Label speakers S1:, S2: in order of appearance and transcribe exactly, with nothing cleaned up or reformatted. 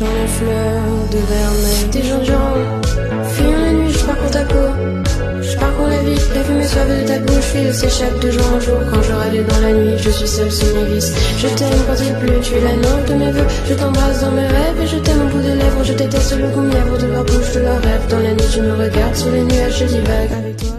S1: dans les fleurs de vermeil. Des jours durant, fuyant la nuit, je parcours ta peau. Je parcours la vie, la fumée suave de ta bouche file s'échappe de jour en jour. Quand je râle dans la nuit, je suis seule sous mes vices. Je t'aime quand il pleut, tu es la nôtre de mes vœux. Je t'embrasse dans mes rêves et je t'aime au bout des lèvres. Je déteste le goût mièvre de leur bouche, de leurs rêves. Dans la nuit tu me regardes, sous les nuages je divague avec toi.